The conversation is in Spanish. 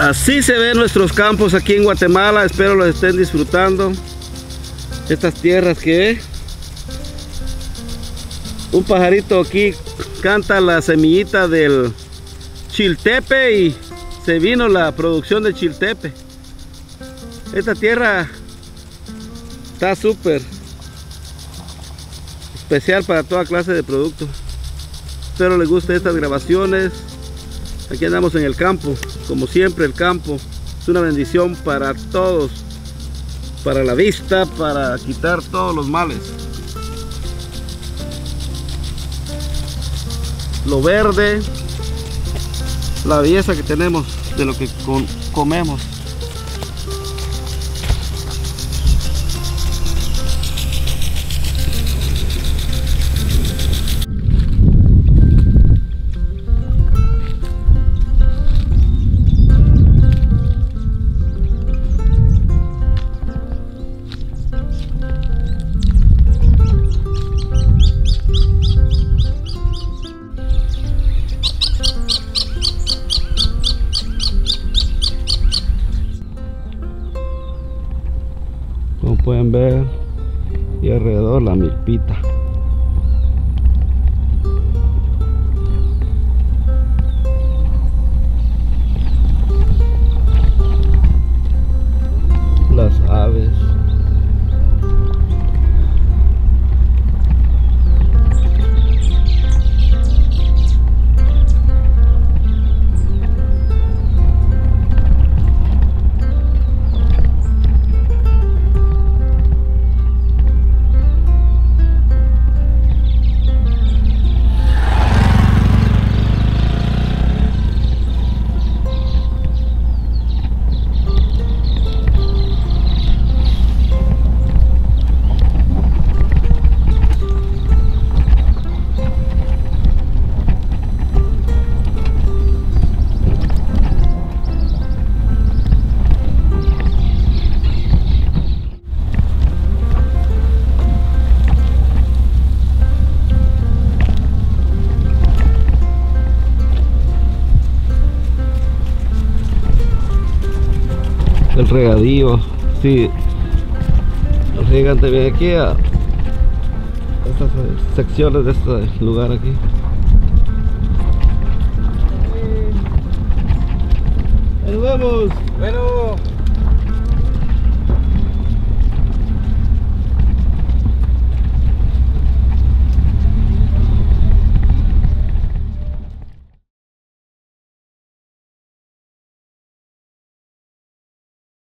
Así se ven nuestros campos aquí en Guatemala. Espero los estén disfrutando. Estas tierras que un pajarito aquí canta la semillita del chiltepe y se vino la producción de chiltepe. Esta tierra está súper especial para toda clase de productos. Espero les guste estas grabaciones. Aquí andamos en el campo, como siempre. El campo es una bendición para todos, para la vista, para quitar todos los males. Lo verde, la belleza que tenemos de lo que comemos. Como pueden ver, y alrededor la milpita. Las aves. El regadío, sí, riegan también aquí a estas secciones de este lugar aquí. Nos vemos. Bueno.